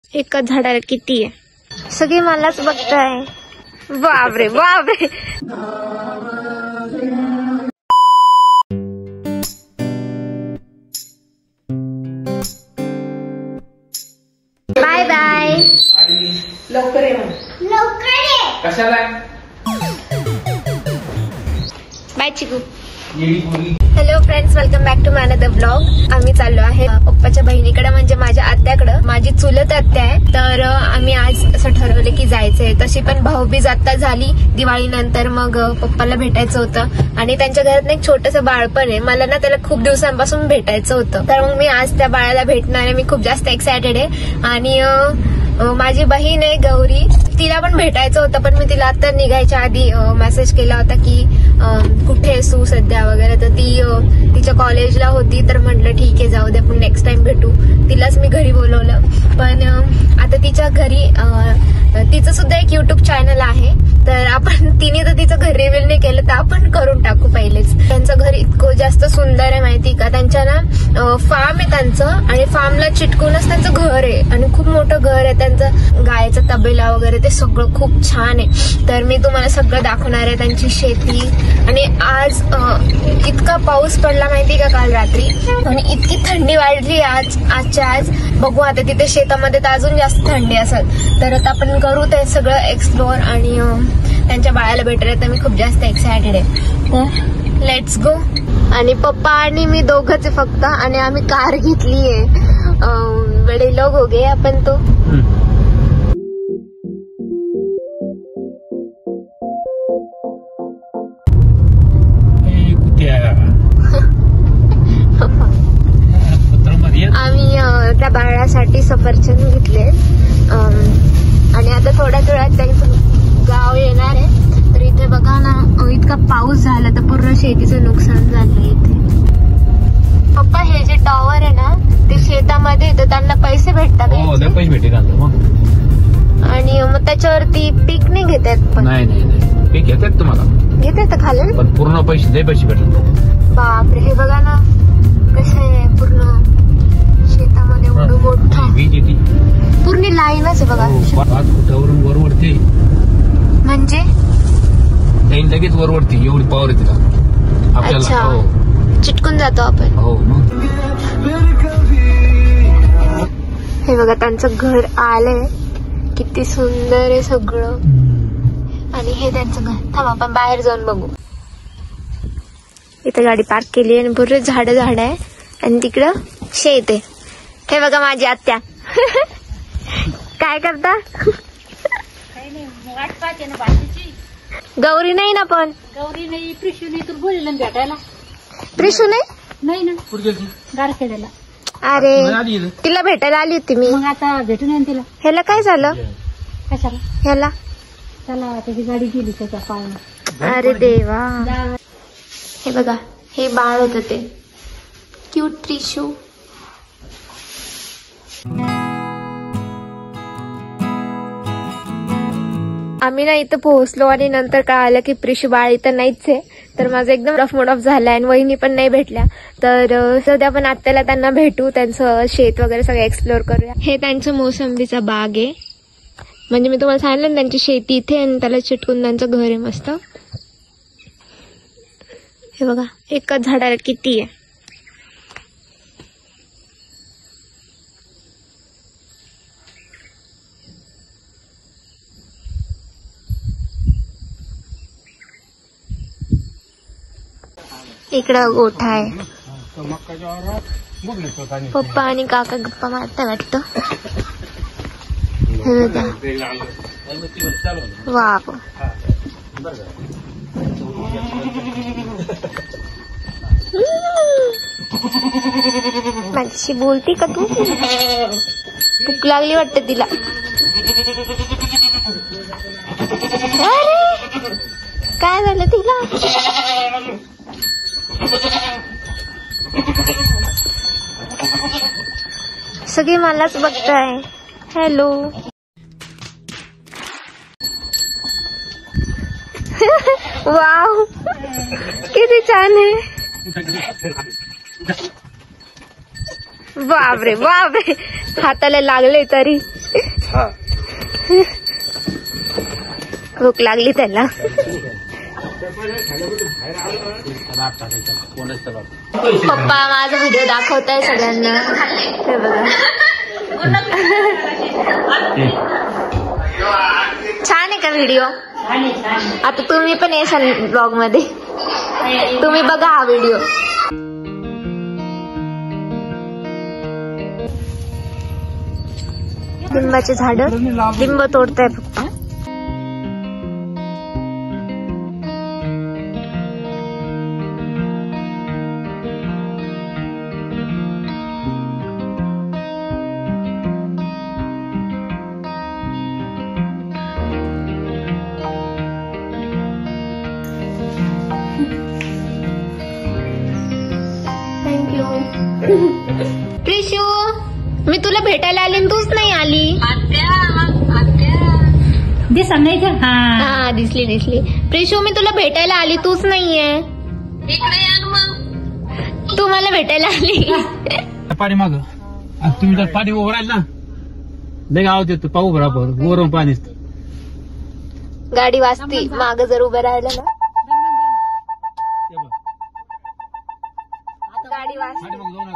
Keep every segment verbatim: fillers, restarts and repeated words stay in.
एका झाडाला किती आहे? सगळे मलाच बघताय. बापरे बापरे. Bye bye. लवकर ये. लवकर ये. कशाला? Bye Chiku. Hello friends, welcome back to my another blog. आम्ही चाललो आहे पप्पाच्या बहिणीकडे, म्हणजे माझ्या आत्याकडे. माझी चुलत आत्या आहे, तर आम्ही आज असं ठरवलं की जायचंय. तशी पण भाऊबीज आता झाली दिवाळी नंतर, मग पप्पाला भेटायचं होतं. आणि त्यांच्या घरात एक छोटंसं बाळ पण आहे. मला ना त्याला खूप दिवसांपासून भेटायचं होतं, तर मग मी आज त्या बाळाला भेटणार आहे. मी खूप जास्त एक्सायटेड आहे. आणि माझी बहीण आहे गौरी, तिला पण भेटायचं होतं, पण मी तिला आता निघायच्या आधी मेसेज केला होता की कुठे आहेस तू सध्या वगैरे. तर ती तिच्या कॉलेजला होती, तर म्हटलं ठीक आहे जाऊ दे, आपण नेक्स्ट टाइम भेटू. तिलाच मी घरी बोलवलं. पण आता तिच्या घरी तिचं सुद्धा एक युट्यूब चॅनल आहे, तर आपण तिने तर तिचं घर रिव्हील नाही केलं, तर आपण करून टाकू पहिलेच. त्यांचं घर इतकं जास्त सुंदर आहे माहिती का. त्यांच्या ना फार्म आहे त्यांचं, आणि फार्मला चिटकूनच त्यांचं घर आहे, आणि खूप मोठं घर आहे त्यांचं. गायचा तबेला वगैरे ते सगळं खूप छान आहे. तर मी तुम्हाला सगळं दाखवणार आहे, त्यांची शेती. आणि आज इतका पाऊस पडला माहिती का काल रात्री, आणि इतकी थंडी वाढली आज आजच्या आज. बघू आता तिथे शेतामध्ये तर अजून जास्त थंडी असेल. तर आता आपण करू ते सगळं एक्सप्लोअर, आणि त्यांच्या बाळाला भेटायला तर मी खूप जास्त एक्सायटेड आहे. तर लेट्स गो. आणि पप्पा आणि मी दोघंच आहे फक्त, आणि आम्ही कार घेतली आहे. बडे लोग हो गए आपण तो. आम्ही त्या बाळासाठी सफरचंद घेतले, आणि आता थोड्या थोड्यात त्यांचं गाव येणार आहे. तर इथे बघा ना, इतका पाऊस झाला तर पूर्ण शेतीचं नुकसान झालं इथे. पप्पा हे जे टॉवर आहे ना, ते शेतामध्ये तर त्यांना पैसे भेटतात. पैसे भेटतात, आणि मग त्याच्यावरती पीक नाही घेतात. पण नाही नाही पीक घेतात तुम्हाला, घेतात खाली, पण पूर्ण पैसे लय पैसे भेटतात. बापरे, हे बघा ना कसं आहे पूर्ण शेतामध्ये एवढं मोठं, पूर्ण लाईनच आहे बघा. पाच फुटावरून वर वरती, म्हणजे लगेच वर वरती एवढी पावर आहे तिला आपल्याला. चिटकून जातो आपण. हो. हे बघा त्यांचं घर आलंय, किती सुंदर आहे सगळं. आणि हे त्यांचं घर. थांब आपण बाहेर जाऊन बघू. इथे गाडी पार्क केली आणि पूर्ण झाड झाड आहे, आणि तिकडं शेत आहे. हे बघा माझी आत्या. काय करता? गौरी नाही ना, पण गौरी नाही, प्रिशू नाही. तू बोलले भेटायला. प्रिशू नाही नाही ना, गारखेड्याला. अरे तिला भेटायला आली होती मी. मग आता भेटून येईन तिला. ह्याला काय झालं? कशाला? ह्याला त्याला त्याची गाडी गेली त्याच्या पायानं. अरे देवा. हे बघा, हे बाळ होतं ते क्यूट प्रिशू. आम्ही ना इथं पोहोचलो, आणि नंतर कळालं की प्रिशू बाळ इथं नाहीच आहे. तर माझा एकदम रफ मूड ऑफ झालाय, आणि वहिनी पण नाही भेटल्या. तर सध्या आपण आत्याला त्यांना भेटू, त्यांचं शेत वगैरे सगळं एक्सप्लोर करूया. हे त्यांचं मोसंबीचा बाग आहे, म्हणजे मी तुम्हाला सांगितलं ना त्यांची शेती इथे, आणि त्याला चिटकून त्यांचं घर आहे मस्त. हे बघा, एकाच झाडाला किती आहे. इकडं गोठा आहे. पप्पा आणि काका गप्पा मारता वाटतं. हे बघा, वाव. माझ्याशी बोलती का तू? भूक लागली वाटतं तिला. अरे काय झालं तिला? सगळे मलाच बघताय. हॅलो. वाव, किती छान आहे. बापरे बापरे, हाताला लागले तरी. भूक लागली त्याला. पप्पा माझा व्हिडिओ दाखवताय सगळ्यांना. हे बघा छान आहे का व्हिडिओ. आता तुम्ही पण येशाल ब्लॉग मध्ये. तुम्ही बघा हा व्हिडिओ. लिंबाचे झाड, लिंब तोडताय पप्पा. प्रिशू, मी तुला भेटायला आली तूच नाही आली. दिसा नाही का? हा दिसली दिसली. प्रिशू, मी तुला भेटायला आली तूच नाहीये. तू मला भेटायला आली. पाणी माग तुम्ही जर पाणी उभं राहिल ना लय गावात येतो पाहू बरोबर वरून पाणी. गाडी वाजती माग जर उभं राहिलं ना. गाडी वाजती.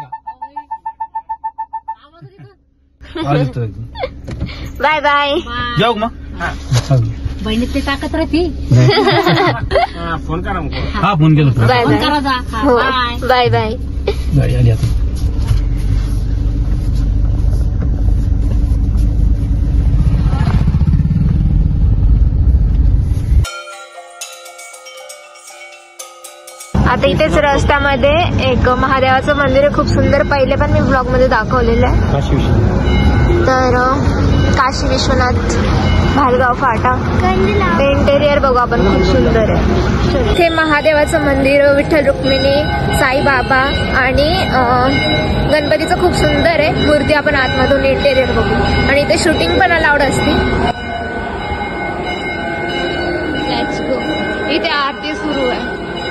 Bye bye. जाऊ मग. बहिणीत ते ताकद राहते. फोन करा. हा फोन केला. Bye bye. Bye bye. गाडी आली आता. आता इथेच रस्त्यामध्ये एक महादेवाचं मंदिर आहे, खूप सुंदर. पहिले पण मी ब्लॉग मध्ये दाखवलेलं आहे. काशी विश्वनाथ. तर काशी विश्वनाथ भालगाव फाटा. ते इंटेरियर बघू आपण, खूप सुंदर आहे. इथे महादेवाचं मंदिर, विठ्ठल रुक्मिणी, साईबाबा आणि गणपतीचं खूप सुंदर आहे मूर्ती. आपण आतमधून इंटेरियर बघू. आणि इथे शूटिंग पण अलाउड असते. Let's go. इथे आरती सुरू आहे.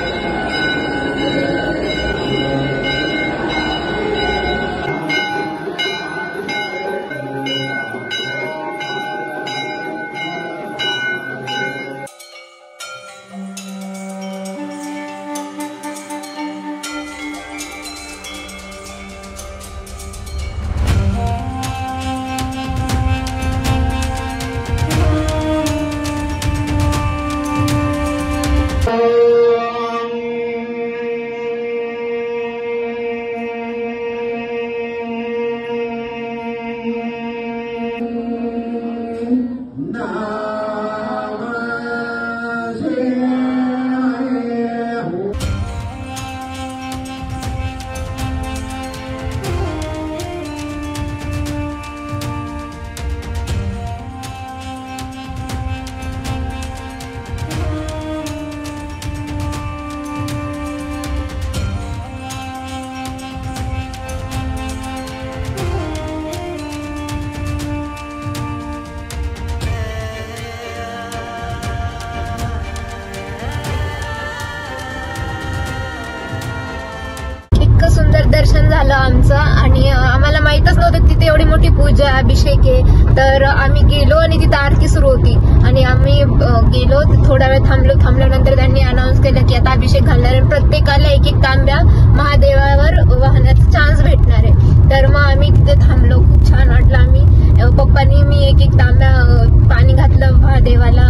दर्शन झालं आमचं. आणि आम्हाला माहितच नव्हतं तिथे एवढी मोठी पूजा अभिषेक आहे. तर आम्ही गेलो आणि तिथे आरती सुरू होती. आणि आम्ही गेलो, थोडा वेळ थांबलो. थांबल्यानंतर त्यांनी अनाऊन्स केलं की आता अभिषेक घालणार आहे. प्रत्येकाला एक एक तांब्या महादेवावर वाहण्याचा चान्स भेटणार आहे. तर मग आम्ही तिथे थांबलो. खूप छान वाटलं. आम्ही पप्पानी मी एक एक तांब्या पाणी घातलं महादेवाला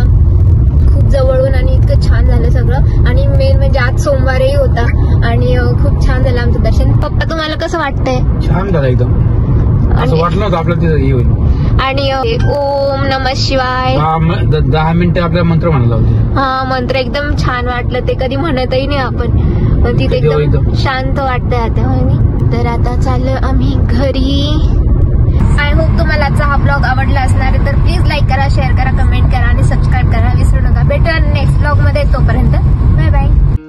खूप जवळून. आणि इतकं छान झालं सगळं. आणि मेन म्हणजे आज सोमवारही होता आणि खूप छान झालं आमचं दर्शन. पप्पा तुम्हाला कसं वाटतंय? छान झालं एकदम. असं वाटलं होतं आपल्याला तिथं हे होईल. आणि ओम नमः शिवाय दहा मिनिटं आपल्याला मंत्र म्हणाला होते. हा मंत्र एकदम छान वाटलं. ते कधी म्हणतही नाही आपण. तिथे एकदम शांत वाटतंय आता. तर आता चाललो आम्ही घरी. आय होप तुम्हाला आजचा हा ब्लॉग आवडला असणार आहे. तर प्लीज लाईक करा, शेअर करा, कमेंट करा आणि सबस्क्राईब करा विसरू नका. भेटूया नेक्स्ट ब्लॉग मध्ये. तोपर्यंत बाय बाय.